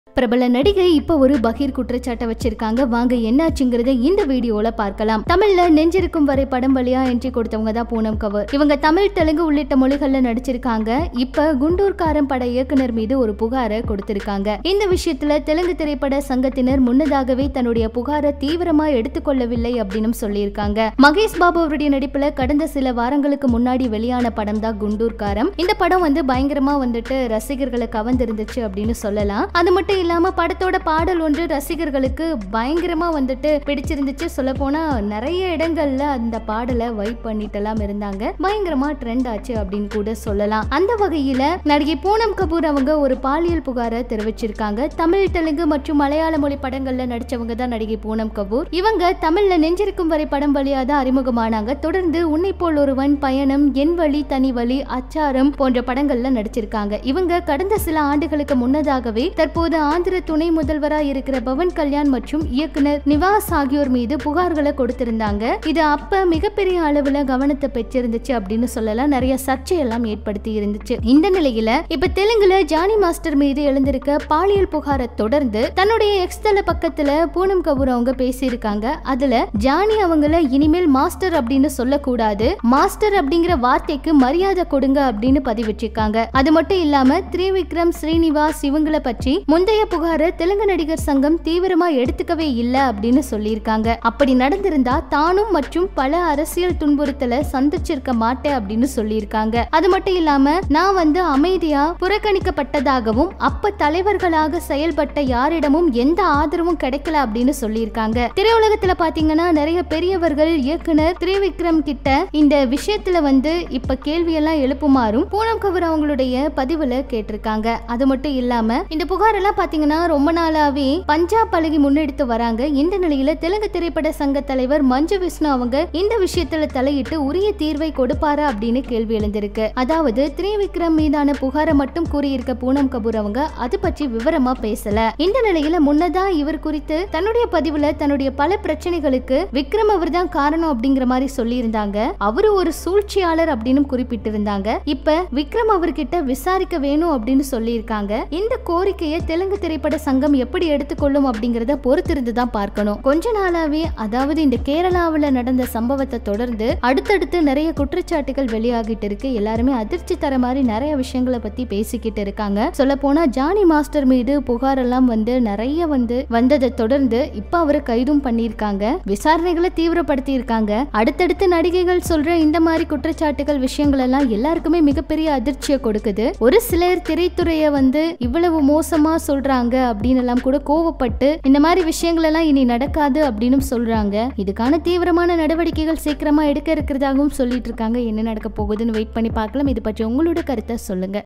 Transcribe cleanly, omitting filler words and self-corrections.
பிரபல நடிகை இப்ப ஒரு பகீர் குற்றச்சாட்டை வச்சிருக்காங்க. வாங்க என்னாச்சுங்கிறத இந்த வீடியோல பார்க்கலாம். தமிழ்ல நெஞ்சிருக்கும் வரை படம் வழியா என்ட்ரி கொடுத்தவங்க தான் பூனம் கபூர். இவங்க தமிழ், தெலுங்கு உள்ளிட்ட மொழிகள்ல நடிச்சிருக்காங்க. இப்ப குண்டூர்காரன் பட இயக்குனர் மீது ஒரு புகாரை கொடுத்திருக்காங்க. இந்த விஷயத்துல தெலுங்கு திரைப்பட சங்கத்தினர் முன்னதாகவே தன்னுடைய புகாரை தீவிரமா எடுத்துக்கொள்ளவில்லை அப்படின்னு சொல்லியிருக்காங்க. மகேஷ் பாபு அவருடைய நடிப்புல கடந்த சில வாரங்களுக்கு முன்னாடி வெளியான படம் தான் குண்டூர்காரன். இந்த படம் பயங்கரமா ரசிகர்களை கவர்ந்திருந்துச்சு அப்படின்னு சொல்லலாம். அது மட்டும் இல்லாம படத்தோட பாடல் ஒன்று ரசிகர்களுக்கு பயங்கரமா பிடிச்சிருந்துச்சு. சொல்ல போனா நிறைய இடங்கள்ல அந்த பாடலை வைப் பண்ணிட்டெல்லாம் இருந்தாங்க. பயங்கரமா ட்ரெண்ட் ஆச்சு அப்படின்னு கூட சொல்லலாம். அந்த வகையில நடிகை பூனம் கபூர் அவங்க ஒரு பாலியல் புகாரை தெரிவிச்சிருக்காங்க. தமிழ், தெலுங்கு மற்றும் மலையாள மொழி படங்கள்ல நடிச்சவங்க தான் நடிகை பூனம் கபூர். இவங்க தமிழ்ல நெஞ்சிருக்கும் வரை படம் வழியா தான் அறிமுகமானாங்க. தொடர்ந்து உன்னை போல் ஒருவன், பயணம், என் வழி, தனி வழி, அச்சாரம் போன்ற படங்கள்ல நடிச்சிருக்காங்க. இவங்க கடந்த சில ஆண்டுகளுக்கு முன்னதாகவே தற்போது ஆந்திர துணை முதல்வராக இருக்கிற பவன் கல்யாண் மற்றும் இயக்குனர் நிவாஸ் ஆகியோர் மீது புகார்களை கொடுத்திருந்தாங்க. இது அப்ப மிகப்பெரிய அளவுல கவனத்தை பெற்றிருந்துச்சு அப்படின்னு சொல்லலாம். நிறைய சர்ச்சையெல்லாம் ஏற்படுத்தி இருந்துச்சு. இந்த நிலையில இப்ப தெலுங்குல ஜானி மாஸ்டர் மீது எழுந்திருக்க பாலியல் புகாரை தொடர்ந்து தன்னுடைய எக்ஸ் தள பக்கத்துல பூனம் கபூர் அவங்க பேசியிருக்காங்க. அதுல ஜானி அவங்கள இனிமேல் மாஸ்டர் அப்படின்னு சொல்லக்கூடாது, மாஸ்டர் அப்படிங்கிற வார்த்தைக்கு மரியாதை கொடுங்க அப்படின்னு பதிவிட்டிருக்காங்க. அது மட்டும் இல்லாம திரிவிக்ரம், ஸ்ரீனிவாஸ் இவங்களை பற்றி முந்தைய புகாரை தெலுங்கு நடிகர் சங்கம் தீவிரமா எடுத்துக்கவே இல்ல அப்படின்னு சொல்லியிருக்காங்க. அப்படி நடந்திருந்தா தானும் மற்றும் பல அரசியல் துன்புறுத்தலை சந்திச்சிருக்க மாட்டேன் அப்படின்னு சொல்லியிருக்காங்க. அது மட்டும் இல்லாம நான் அமைதியா புறக்கணிக்கப்பட்டதாகவும் அப்ப தலைவர்களாக செயல்பட்ட யாரிடமும் எந்த ஆதரவும் கிடைக்கல அப்படின்னு சொல்லியிருக்காங்க. திரையுலகத்துல பாத்தீங்கன்னா நிறைய பெரியவர்கள் இயக்குனர் திரிவிக்ரம் கிட்ட இந்த விஷயத்துல இப்ப கேள்வியெல்லாம் எழுப்புமாறும் பூனம் கபூர் அவங்களுடைய பதிவுல கேட்டிருக்காங்க. அது மட்டும் இல்லாம இந்த புகார் எல்லாம் பாத்தீங்கன்னா ரொம்ப நாளாவே பஞ்சாப் பழகி முன்னெடுத்து வராங்க. இந்த நிலையில தெலுங்கு திரைப்பட சங்க தலைவர் மஞ்சு விஷ்ணு அவங்க இந்த விஷயத்துல தலையிட்டு உரிய தீர்வை கொடுப்பாரா அப்படின்னு கேள்வி எழுந்திருக்கு. அதாவது திரிவிக்ரம் மீதான புகாரை மட்டும் கூறியிருக்க பூனம் கபூர் அவங்க அது பற்றி விவரமா பேசல. இந்த நிலையில முன்னதா இவர் குறித்து தன்னுடைய பதிவுல தன்னுடைய பல பிரச்சனைகளுக்கு விக்ரம் அவர் தான் காரணம் அப்படிங்கிற மாதிரி சொல்லி இருந்தாங்க. அவரு ஒரு சூழ்ச்சியாளர் அப்படின்னு குறிப்பிட்டிருந்தாங்க. இப்ப விக்ரம் அவர்கிட்ட விசாரிக்க வேணும் அப்படின்னு சொல்லி இருக்காங்க. இந்த கோரிக்கையை தெலுங்கு திரைப்பட சங்கம் எப்படி எடுத்துக்கொள்ளும் அப்படிங்கறத பொறுத்திருந்து தான் பார்க்கணும். கொஞ்ச நாளாவே அதாவது இந்த கேரளாவில் நடந்த சம்பவத்தை தொடர்ந்து அடுத்தடுத்து நிறைய குற்றச்சாட்டுகள் வெளியாகிட்டு இருக்கு. எல்லாருமே அதிர்ச்சி தர மாதிரி நிறைய விஷயங்களை பத்தி பேசிக்கிட்டு இருக்காங்க. சொல்ல போனா ஜானி மாஸ்டர் மீது புகார் எல்லாம் நிறைய வந்ததை தொடர்ந்து இப்ப அவரை கைதும் பண்ணிருக்காங்க. விசாரணைகளை தீவிரப்படுத்தி இருக்காங்க. அடுத்தடுத்து நடிகைகள் சொல்ற இந்த மாதிரி குற்றச்சாட்டுகள் விஷயங்கள் எல்லாம் எல்லாருக்குமே மிகப்பெரிய அதிர்ச்சியை கொடுக்குது. ஒரு சிலர் திரைத்துறைய இவ்வளவு மோசமா சொல்றாங்க அப்படின்னு எல்லாம் கூட கோவப்பட்டு இந்த மாதிரி விஷயங்கள் எல்லாம் இனி நடக்காது அப்படின்னு சொல்றாங்க. இதுக்கான தீவிரமான நடவடிக்கைகள் சீக்கிரமா எடுக்க இருக்கிறதாகவும் சொல்லிட்டு இருக்காங்க. என்ன நடக்க போகுதுன்னு வெயிட் பண்ணி பார்க்கலாம். இது பற்றி உங்களோட கருத்தை சொல்லுங்க.